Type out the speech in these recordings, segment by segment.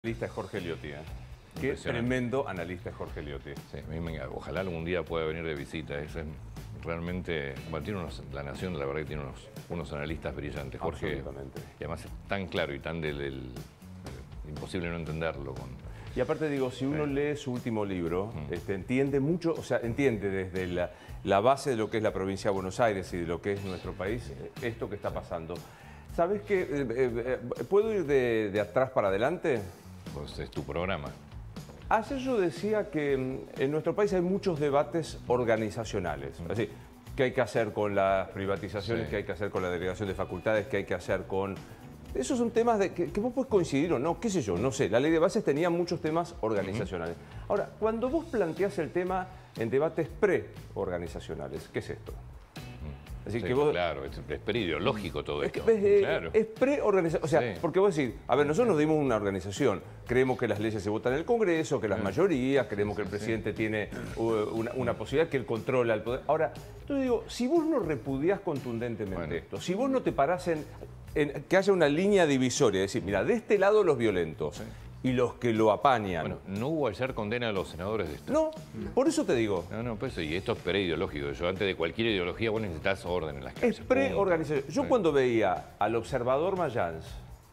Analista es Jorge Liotti, ¿eh? Qué tremendo analista es Jorge Liotti. Sí, ojalá algún día pueda venir de visita. Es realmente, bueno, tiene La Nación, la verdad que tiene unos analistas brillantes. Jorge, y además es tan claro y tan imposible no entenderlo. Y aparte digo, si uno lee su último libro, entiende mucho, o sea, entiende desde la base de lo que es la provincia de Buenos Aires y de lo que es nuestro país, esto que está pasando. ¿Sabes qué? ¿Puedo ir de atrás para adelante? Pues es tu programa. Ayer yo decía que en nuestro país hay muchos debates organizacionales. Así, ¿qué hay que hacer con las privatizaciones? ¿Qué hay que hacer con la delegación de facultades? ¿Qué hay que hacer con...? Esos son temas que vos podés coincidir o no, qué sé yo, no sé. La ley de bases tenía muchos temas organizacionales. Ahora, cuando vos planteás el tema en debates pre-organizacionales, ¿qué es esto? Así que vos... Claro, es pre-ideológico todo esto. Claro. Es pre-organización. O sea, porque vos decís, a ver, nosotros nos dimos una organización. Creemos que las leyes se votan en el Congreso, que las mayorías, creemos que el presidente tiene una posibilidad, que él controla el poder. Ahora, yo digo, si vos no repudiás contundentemente esto, si vos no te parás en que haya una línea divisoria, es decir, mira, de este lado los violentos y los que lo apañan. Bueno, no hubo ayer condena a los senadores de esto. No, por eso te digo. No, pues y esto es pre-ideológico. Yo antes de cualquier ideología, vos necesitas orden en las calles. Es pre-organización. Yo cuando veía al observador Mayans,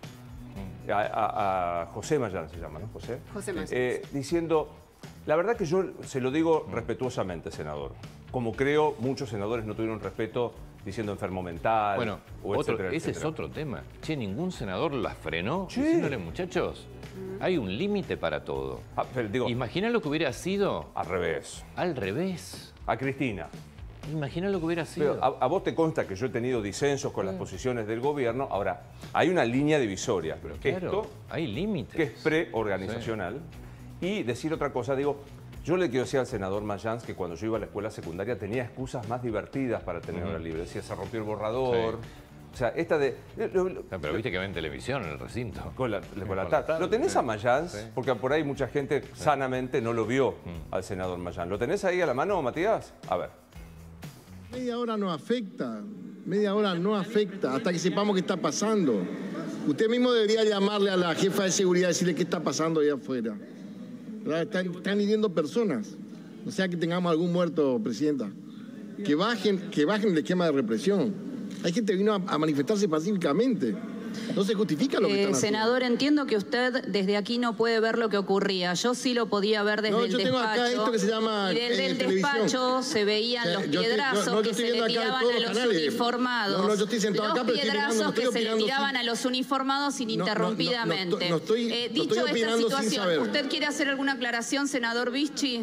a José Mayans se llama, ¿no? José Mayans. Diciendo, la verdad que yo se lo digo respetuosamente, senador. Como creo, muchos senadores no tuvieron respeto diciendo enfermo mental, bueno, ese es otro tema. Che, ningún senador las frenó diciéndole, muchachos, hay un límite para todo. Imagina lo que hubiera sido... Al revés. Al revés. A Cristina. Imagina lo que hubiera sido. Pero a vos te consta que yo he tenido disensos con las posiciones del gobierno. Ahora, hay una línea divisoria. Pero claro, hay límites. Que es pre-organizacional. Y decir otra cosa, digo... Yo le quiero decir al senador Mayans que cuando yo iba a la escuela secundaria tenía excusas más divertidas para tener hora libre. Decía, se rompió el borrador. O sea, esta de... pero viste que ven televisión en el recinto. Con la tarde. ¿Lo tenés a Mayans? Porque por ahí mucha gente sanamente no lo vio al senador Mayans. ¿Lo tenés ahí a la mano, Matías? A ver. Media hora no afecta. Media hora no afecta hasta que sepamos qué está pasando. Usted mismo debería llamarle a la jefa de seguridad y decirle qué está pasando allá afuera. Están hiriendo personas. O sea que tengamos algún muerto, Presidenta. Que bajen el esquema de represión. Hay gente que vino a manifestarse pacíficamente. No se justifica lo que están haciendo. Senador, entiendo que usted desde aquí no puede ver lo que ocurría. Yo sí lo podía ver desde el despacho. Yo tengo acá esto que se llama y desde el despacho se veían los piedrazos que se le tiraban a los uniformados. Yo estoy sentado acá, pero los piedrazos que se le tiraban a los uniformados ininterrumpidamente. Dicho esta situación, ¿usted quiere hacer alguna aclaración, senador Vichy?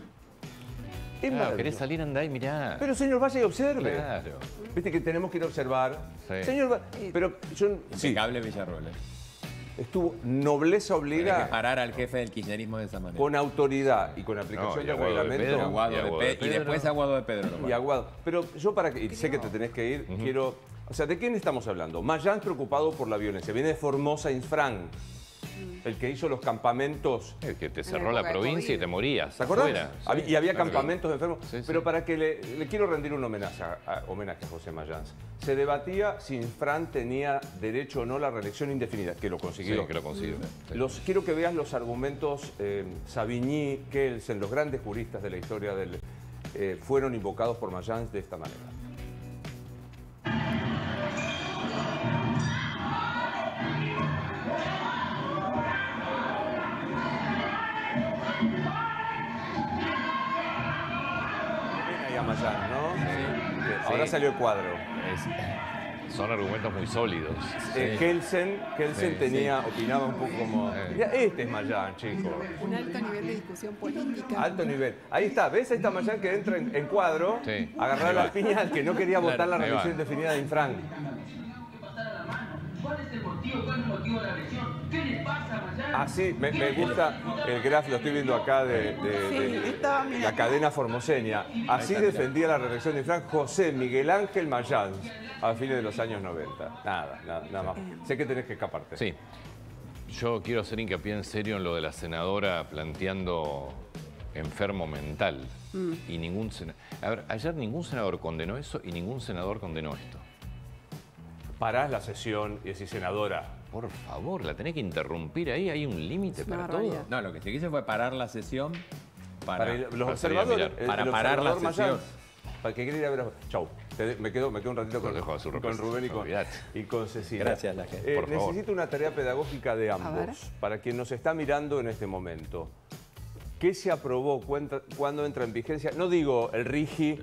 Claro, querés salir, andá y mirá. Pero señor, vaya y observe. Claro. Viste que tenemos que ir a observar. Señor, pero yo... Impecable Villarroel. Estuvo nobleza obliga. Hay que parar al jefe del kirchnerismo de esa manera. Con autoridad y con aplicación de reglamento. Y después Aguado de Pedro. Y Aguado. Pero yo y sé que te tenés que ir, quiero... O sea, ¿de quién estamos hablando? Mayans preocupado por la violencia. Viene de Formosa Infran. El que hizo los campamentos. El que te cerró la provincia y te morías. ¿Te acordás? Y había campamentos de enfermos. Pero para que le quiero rendir un homenaje a José Mayans. Se debatía si Infran tenía derecho o no a la reelección indefinida, que lo consiguió. Sí, que lo consiguió. Quiero que veas los argumentos. Savigny, Kelsen, los grandes juristas de la historia fueron invocados por Mayans de esta manera. Mayans, ¿no? Sí. Ahora salió el cuadro. Son argumentos muy sólidos. Kelsen opinaba un poco como... Mirá, este es Mayans, chicos. Un alto nivel de discusión política. Alto nivel. Ahí está, ¿ves? Ahí está Mayans que entra en cuadro, agarrar las piñas que no quería votar la reelección indefinida de Infran. ¿Cuál es el motivo? ¿Cuál es el motivo de la elección? ¿Qué le pasa a Mayans? Así, me gusta el gráfico, lo estoy viendo acá de la cadena formoseña. Así defendía la reelección de Infran José Miguel Ángel Mayans a fines de los años 90. Nada más. Sé que tenés que escaparte. Sí. Yo quiero hacer hincapié en serio en lo de la senadora planteando enfermo mental. Y a ver, ayer ningún senador condenó eso y ningún senador condenó esto. Parás la sesión y decís, senadora, por favor, la tenés que interrumpir ahí, hay un límite para todo. No, lo que se quiso fue parar la sesión para los observadores. Para parar la sesión. Para que quiera ir a ver. Chau. Me quedo un ratito con Rubén y con Cecilia. Gracias, la gente. Por favor. Necesito una tarea pedagógica de ambos. Para quien nos está mirando en este momento. ¿Qué se aprobó? ¿Cuándo entra en vigencia? No digo el RIGI,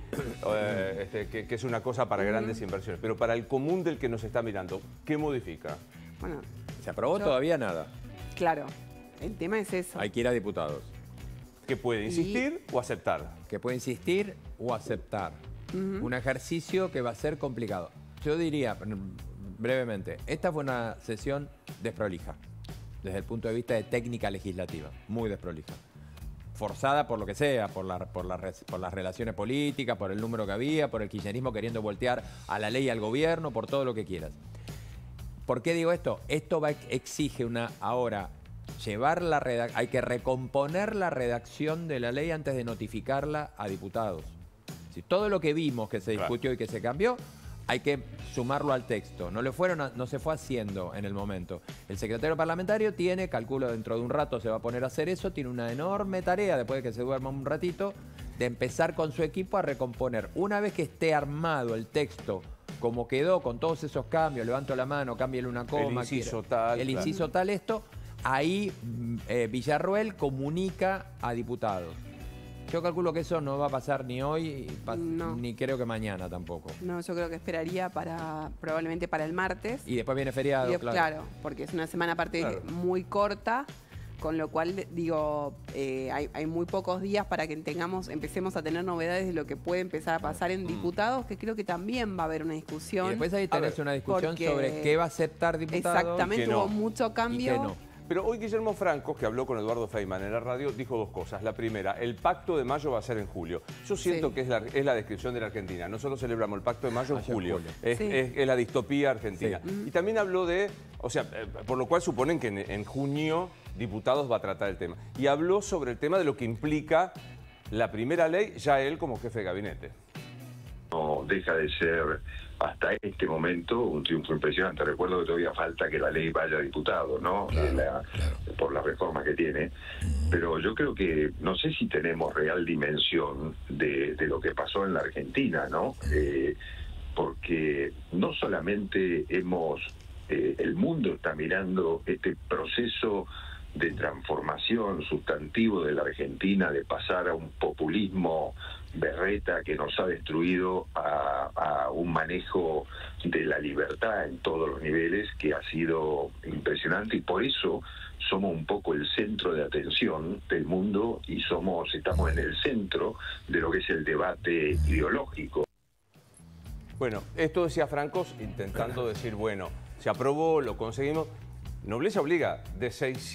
que es una cosa para grandes inversiones, pero para el común del que nos está mirando, ¿qué modifica? Bueno, ¿se aprobó todavía nada? Claro, el tema es eso. Hay que ir a diputados. ¿Que puede insistir o aceptar? Que puede insistir o aceptar. Un ejercicio que va a ser complicado. Yo diría, brevemente, esta fue una sesión desprolija, desde el punto de vista de técnica legislativa, muy desprolija. Forzada por lo que sea, por las relaciones políticas, por el número que había, por el kirchnerismo queriendo voltear a la ley y al gobierno, por todo lo que quieras. ¿Por qué digo esto? Esto exige ahora llevar hay que recomponer la redacción de la ley antes de notificarla a diputados. Si todo lo que vimos que se discutió y que se cambió, hay que sumarlo al texto. No se fue haciendo en el momento. El secretario parlamentario tiene, calculo dentro de un rato se va a poner a hacer eso, tiene una enorme tarea, después de que se duerma un ratito, de empezar con su equipo a recomponer. Una vez que esté armado el texto, como quedó, con todos esos cambios, levanto la mano, cámbiale una coma, el inciso tal, esto, ahí Villarroel comunica a diputados. Yo calculo que eso no va a pasar ni hoy, ni creo que mañana tampoco. No, yo creo que esperaría probablemente para el martes. Y después viene feriado, claro. Porque es una semana aparte muy corta, con lo cual, digo, hay muy pocos días para que empecemos a tener novedades de lo que puede empezar a pasar en diputados, que creo que también va a haber una discusión. Y después ahí tenés una discusión sobre qué va a aceptar diputado. Exactamente, hubo mucho cambio. Y qué no. Pero hoy Guillermo Franco, que habló con Eduardo Feynman en la radio, dijo dos cosas. La primera, el pacto de mayo va a ser en julio. Yo siento que es la descripción de la Argentina. Nosotros celebramos el pacto de mayo en julio. Es la distopía argentina. Y también habló de, por lo cual suponen que en junio diputados va a tratar el tema. Y habló sobre el tema de lo que implica la primera ley, ya él como jefe de gabinete. No deja de ser hasta este momento un triunfo impresionante. Recuerdo que todavía falta que la ley vaya a diputado, ¿no? Por la reforma que tiene. Pero yo creo que no sé si tenemos real dimensión de lo que pasó en la Argentina, ¿no? Porque no solamente el mundo está mirando este proceso de transformación sustantivo de la Argentina, de pasar a un populismo berreta que nos ha destruido a un manejo de la libertad en todos los niveles que ha sido impresionante, y por eso somos un poco el centro de atención del mundo y estamos en el centro de lo que es el debate ideológico. Bueno, esto decía Francos intentando decir, bueno, se aprobó, lo conseguimos. Nobleza obliga, de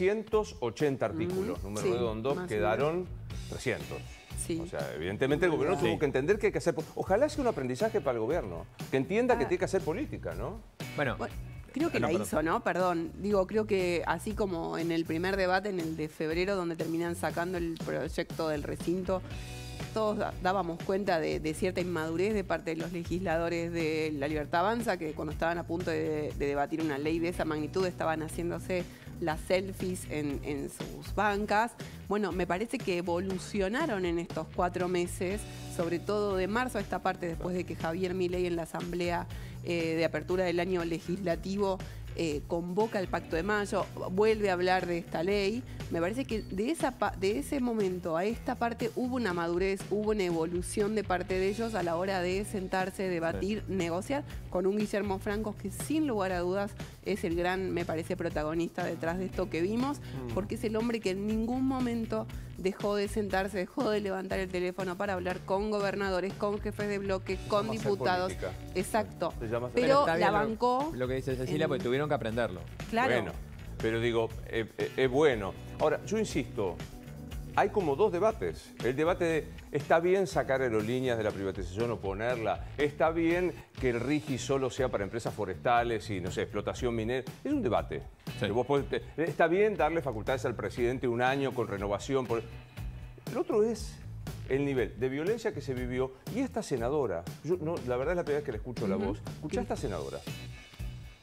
680 artículos, número redondo, quedaron 300. Sí. O sea, evidentemente el gobierno tuvo que entender que hay que hacer... Ojalá sea un aprendizaje para el gobierno, que entienda que tiene que hacer política, ¿no? Bueno, creo que la hizo, ¿no? Perdón. Digo, creo que así como en el primer debate, en el de febrero, donde terminan sacando el proyecto del recinto, todos dábamos cuenta de cierta inmadurez de parte de los legisladores de La Libertad Avanza, que cuando estaban a punto de debatir una ley de esa magnitud estaban haciéndose las selfies en sus bancas. Bueno, me parece que evolucionaron en estos 4 meses, sobre todo de marzo a esta parte, después de que Javier Milei en la asamblea de apertura del año legislativo convoca el Pacto de Mayo, vuelve a hablar de esta ley. Me parece que de ese momento a esta parte hubo una madurez, hubo una evolución de parte de ellos a la hora de sentarse, debatir, negociar con un Guillermo Franco que sin lugar a dudas es el gran, me parece, protagonista detrás de esto que vimos, porque es el hombre que en ningún momento dejó de sentarse, dejó de levantar el teléfono para hablar con gobernadores, con jefes de bloque, con diputados. Exacto. Pero la bancó. Lo que dice Cecilia, porque tuvieron que aprenderlo. Claro. Bueno, pero digo, es bueno. Ahora, yo insisto, hay como 2 debates. El debate de, ¿está bien sacar aerolíneas de la privatización o ponerla? ¿Está bien que el RIGI solo sea para empresas forestales y, no sé, explotación minera? Es un debate. Sí. ¿Está bien darle facultades al presidente 1 año con renovación? El otro es el nivel de violencia que se vivió. Y esta senadora, la verdad es la primera vez que le escucho la voz. Escuchá a esta senadora.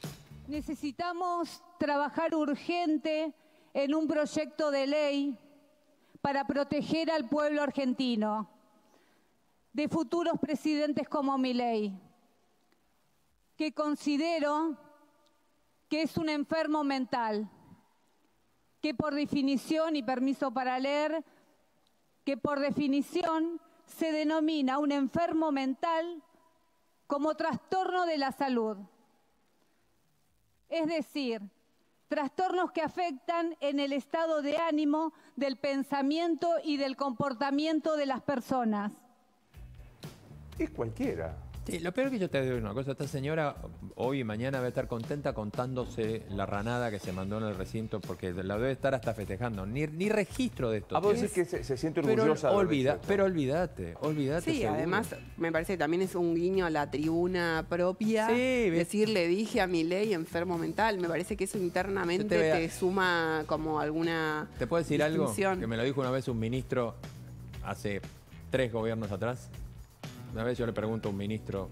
necesitamos trabajar urgente en un proyecto de ley para proteger al pueblo argentino de futuros presidentes como Milei, que considero que es un enfermo mental, que por definición, y permiso para leer, que por definición se denomina un enfermo mental como trastorno de la salud. Es decir, trastornos que afectan en el estado de ánimo, del pensamiento y del comportamiento de las personas. Es cualquiera. Sí, lo peor es que yo te digo una cosa, esta señora hoy y mañana va a estar contenta contándose la ranada que se mandó en el recinto porque la debe estar hasta festejando. Ni registro de esto. A vos decís que se siente orgullosa. Pero olvídate. Sí, seguro. Además me parece que también es un guiño a la tribuna propia. Sí, decirle, dije a Milei enfermo mental. Me parece que eso internamente te suma como alguna ¿Te puedo decir algo? Que me lo dijo una vez un ministro hace 3 gobiernos atrás. Una vez yo le pregunto a un ministro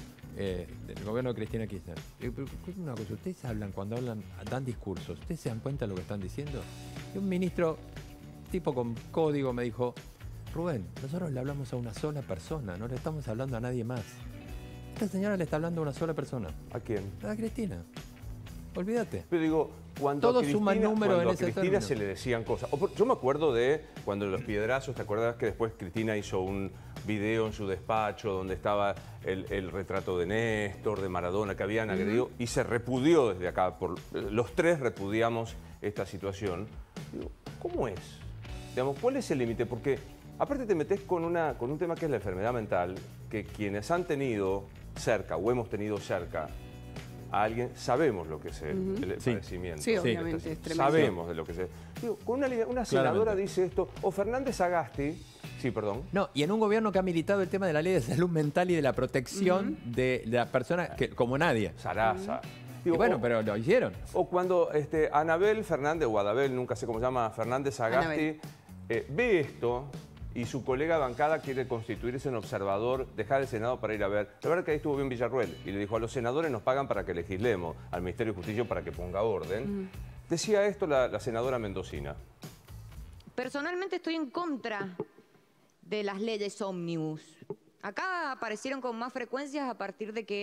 del gobierno de Cristina Kirchner, una cosa, ustedes hablan, cuando hablan, dan discursos, ¿ustedes se dan cuenta de lo que están diciendo? Y un ministro, tipo con código, me dijo, Rubén, nosotros le hablamos a una sola persona, no le estamos hablando a nadie más. Esta señora le está hablando a una sola persona. ¿A quién? A Cristina. Olvídate. Pero digo, cuando todos suman números en ese Cristina se le decían cosas. Yo me acuerdo de cuando los piedrazos, ¿te acuerdas que después Cristina hizo un video en su despacho donde estaba el retrato de Néstor, de Maradona, que habían agredido, y se repudió desde acá? Los 3 repudiamos esta situación. Digo, ¿cómo es? Digamos, ¿cuál es el límite? Porque aparte te metés con un tema que es la enfermedad mental, que quienes han tenido cerca o hemos tenido cerca a alguien, sabemos lo que es el padecimiento. Sí, obviamente, es tremendo. Sabemos de lo que es. Digo, una senadora dice esto, o Fernández Sagasti, sí, perdón. No, y en un gobierno que ha militado el tema de la ley de salud mental y de la protección de la persona como nadie. Sarasa. Digo, bueno, pero lo hicieron. O cuando Anabel Fernández, o Adabel, nunca sé cómo se llama, Fernández Sagasti, ve esto y su colega de bancada quiere constituirse en observador, dejar el Senado para ir a ver. La verdad que ahí estuvo bien Villarruel y le dijo, a los senadores nos pagan para que legislemos, al Ministerio de Justicia para que ponga orden. Decía esto la senadora mendocina. Personalmente estoy en contra de las leyes ómnibus. Acá aparecieron con más frecuencias a partir de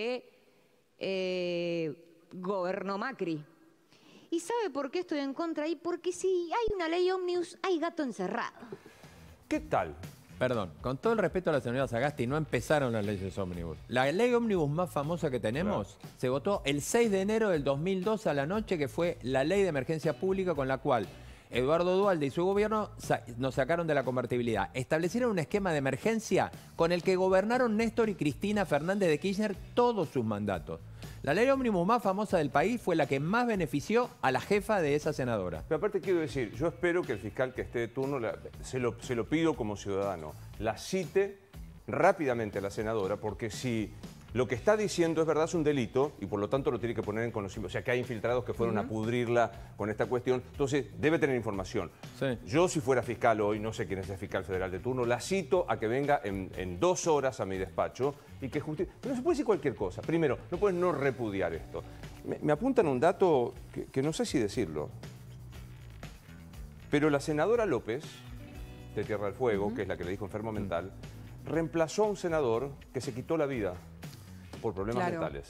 que gobernó Macri. ¿Y sabe por qué estoy en contra? Y porque si hay una ley ómnibus, hay gato encerrado. ¿Qué tal? Perdón, con todo el respeto a la señora Sagasti, no empezaron las leyes ómnibus. La ley ómnibus más famosa que tenemos se votó el 6 de enero del 2002 a la noche, que fue la ley de emergencia pública con la cual Eduardo Duhalde y su gobierno nos sacaron de la convertibilidad. Establecieron un esquema de emergencia con el que gobernaron Néstor y Cristina Fernández de Kirchner todos sus mandatos. La ley ómnibus más famosa del país fue la que más benefició a la jefa de esa senadora. Pero aparte quiero decir, yo espero que el fiscal que esté de turno, se lo pido como ciudadano, la cite rápidamente a la senadora, porque si lo que está diciendo es verdad, es un delito y por lo tanto lo tiene que poner en conocimiento. O sea, que hay infiltrados que fueron a pudrirla con esta cuestión. Entonces, debe tener información. Sí. Yo, si fuera fiscal hoy, no sé quién es el fiscal federal de turno, la cito a que venga en 2 horas a mi despacho y que justifique. Pero no se puede decir cualquier cosa. Primero, no puedes no repudiar esto. Me apuntan un dato que no sé si decirlo. Pero la senadora López, de Tierra del Fuego, que es la que le dijo enfermo mental, reemplazó a un senador que se quitó la vida por problemas mentales.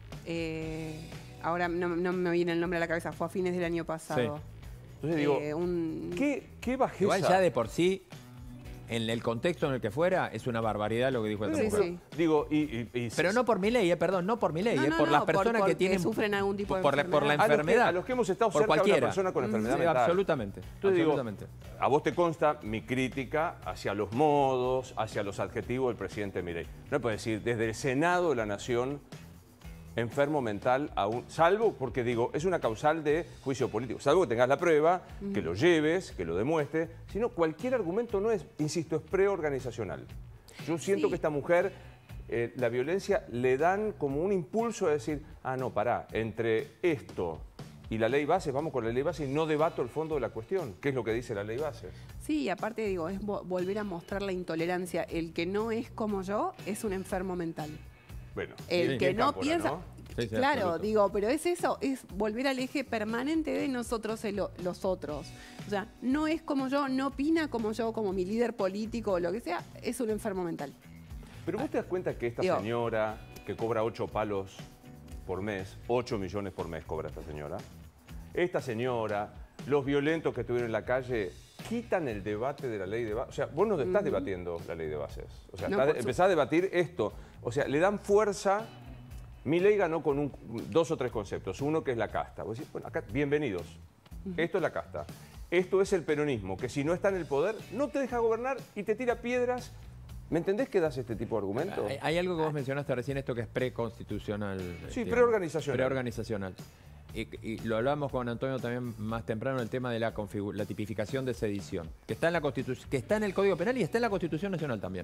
Ahora no me viene el nombre a la cabeza, fue a fines del año pasado. Sí. Entonces digo, ¿qué bajeza? Igual ya de por sí, en el contexto en el que fuera, es una barbaridad lo que dijo esta mujer. Sí. Digo, pero no por Milei, perdón, no por Milei, por las personas que tienen... sufren algún tipo de enfermedad. Por la enfermedad. A los que hemos estado cerca de una persona con enfermedad mental. Absolutamente. Entonces digo, a vos te consta mi crítica hacia los modos, hacia los adjetivos del presidente Milei. No puedo decir, desde el Senado de la Nación, enfermo mental, salvo, porque digo, es una causal de juicio político, salvo que tengas la prueba, que lo lleves, que lo demuestres, sino cualquier argumento no es, insisto, es preorganizacional. Yo siento que esta mujer, la violencia le dan como un impulso a decir, no, pará, entre esto y la ley base, vamos con la ley base y no debato el fondo de la cuestión, que es lo que dice la ley base. Sí, y aparte digo, es volver a mostrar la intolerancia. El que no es como yo es un enfermo mental. Bueno, el que no piensa... ¿no? Sí, claro, absoluto. Digo, pero es eso, es volver al eje permanente de nosotros y los otros. O sea, no es como yo, no opina como yo, como mi líder político o lo que sea, es un enfermo mental. Pero vos te das cuenta que esta señora que cobra 8 palos por mes, 8 millones por mes cobra esta señora, los violentos que estuvieron en la calle, quitan el debate de la ley de bases. O sea, vos no estás debatiendo la ley de bases. O sea, no, empezás a debatir esto. O sea, le dan fuerza. Milei ganó con 2 o 3 conceptos. Uno que es la casta. Vos decís, bueno, acá, bienvenidos. Esto es la casta. Esto es el peronismo, que si no está en el poder, no te deja gobernar y te tira piedras. ¿Me entendés que das este tipo de argumento? Hay algo que vos mencionaste recién, esto que es preconstitucional. Sí, preorganizacional. Preorganizacional. Y lo hablábamos con Antonio también más temprano, el tema de la tipificación de sedición, que está en la Constitución, que está en el Código Penal y está en la Constitución Nacional también.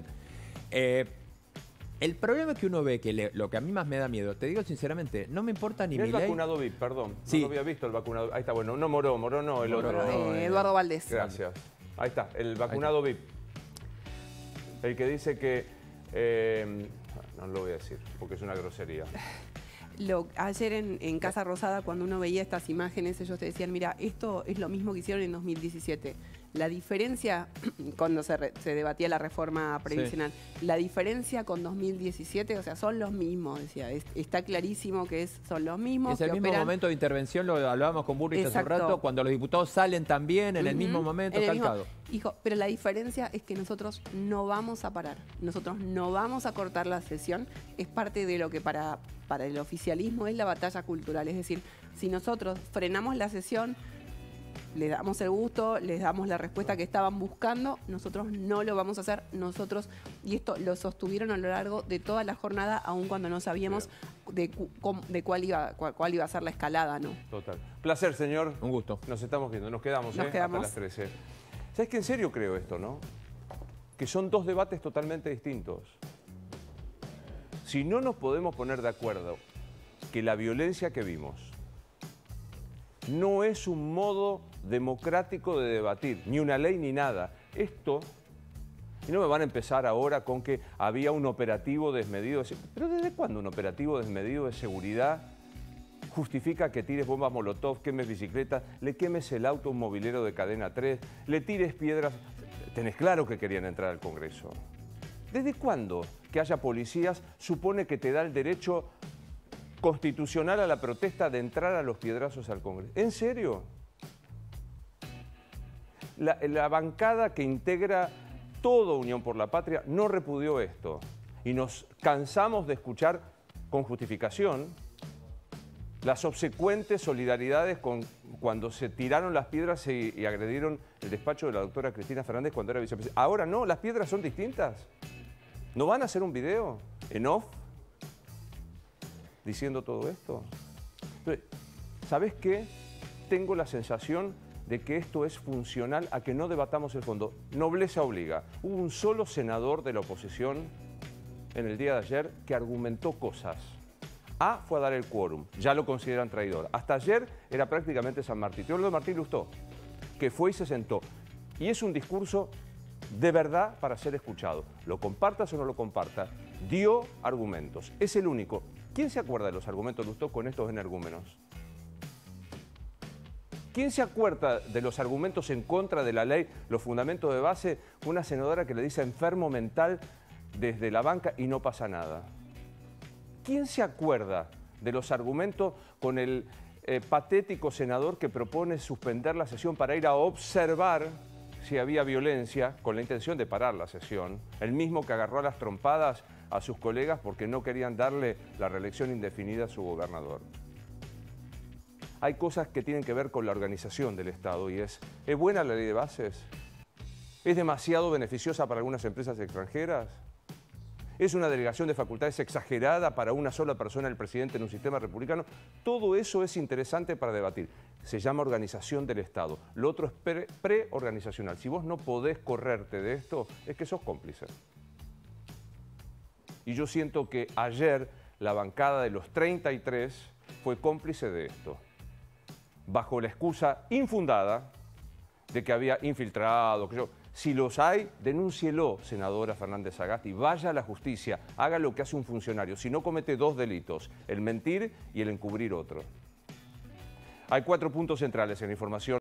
El problema es que uno ve que lo que a mí más me da miedo, te digo sinceramente, no me importa ni Milei. El vacunado VIP, perdón. Sí. No lo había visto el vacunado. Ahí está, bueno, no Moró no, el otro. Eduardo Valdés. Gracias. Ahí está, el vacunado VIP. El que dice que... no lo voy a decir, porque es una grosería. Ayer en Casa Rosada, cuando uno veía estas imágenes, ellos te decían, mira, esto es lo mismo que hicieron en 2017. La diferencia, cuando se debatía la reforma previsional, la diferencia con 2017, o sea, son los mismos, decía. Está clarísimo que son los mismos. Es el mismo momento de intervención, lo hablábamos con Burrich hace un rato, cuando los diputados salen también en el mismo momento, calcado. Hijo, pero la diferencia es que nosotros no vamos a parar, nosotros no vamos a cortar la sesión, es parte de lo que para el oficialismo es la batalla cultural, es decir, si nosotros frenamos la sesión, les damos el gusto, les damos la respuesta que estaban buscando, nosotros no lo vamos a hacer, nosotros, y esto lo sostuvieron a lo largo de toda la jornada, aun cuando no sabíamos de cuál iba a ser la escalada, ¿no? Total. Placer, señor. Un gusto. Nos estamos viendo, nos quedamos hasta las 13. ¿Sabes que en serio creo esto, no? Que son 2 debates totalmente distintos. Si no nos podemos poner de acuerdo que la violencia que vimos no es un modo democrático de debatir, ni una ley ni nada. Esto, y no me van a empezar ahora con que había un operativo desmedido. ¿Pero desde cuándo un operativo desmedido de seguridad justifica que tires bombas molotov, quemes bicicletas, le quemes el auto a un mobilero de cadena 3, le tires piedras? Tenés claro que querían entrar al Congreso. ¿Desde cuándo que haya policías supone que te da el derecho constitucional a la protesta de entrar a los piedrazos al Congreso? ¿En serio? La bancada que integra toda Unión por la Patria no repudió esto. Y nos cansamos de escuchar con justificación las subsecuentes solidaridades cuando se tiraron las piedras y agredieron el despacho de la doctora Cristina Fernández cuando era vicepresidenta. Ahora no, las piedras son distintas. ¿No van a hacer un video en off diciendo todo esto? Entonces, ¿sabes qué? Tengo la sensación de que esto es funcional a que no debatamos el fondo. Nobleza obliga. Hubo un solo senador de la oposición en el día de ayer que argumentó cosas. Fue a dar el quórum, ya lo consideran traidor. Hasta ayer era prácticamente San Martín. Te hablo de Martín Lustó, que fue y se sentó. Y es un discurso de verdad para ser escuchado. Lo compartas o no lo compartas, dio argumentos. Es el único. ¿Quién se acuerda de los argumentos de Lustó con estos energúmenos? ¿Quién se acuerda de los argumentos en contra de la ley, los fundamentos de base? Una senadora que le dice enfermo mental desde la banca y no pasa nada. ¿Quién se acuerda de los argumentos con el patético senador que propone suspender la sesión para ir a observar si había violencia con la intención de parar la sesión? El mismo que agarró a las trompadas a sus colegas porque no querían darle la reelección indefinida a su gobernador. Hay cosas que tienen que ver con la organización del Estado y ¿es buena la ley de bases? ¿Es demasiado beneficiosa para algunas empresas extranjeras? ¿Es una delegación de facultades exagerada para una sola persona, el presidente, en un sistema republicano? Todo eso es interesante para debatir. Se llama organización del Estado. Lo otro es preorganizacional. Si vos no podés correrte de esto, es que sos cómplice. Y yo siento que ayer la bancada de los 33 fue cómplice de esto. Bajo la excusa infundada de que había infiltrado, Si los hay, denúncielo, senadora Fernández Sagasti, vaya a la justicia, haga lo que hace un funcionario. Si no, comete 2 delitos, el mentir y el encubrir otro. Hay 4 puntos centrales en la información.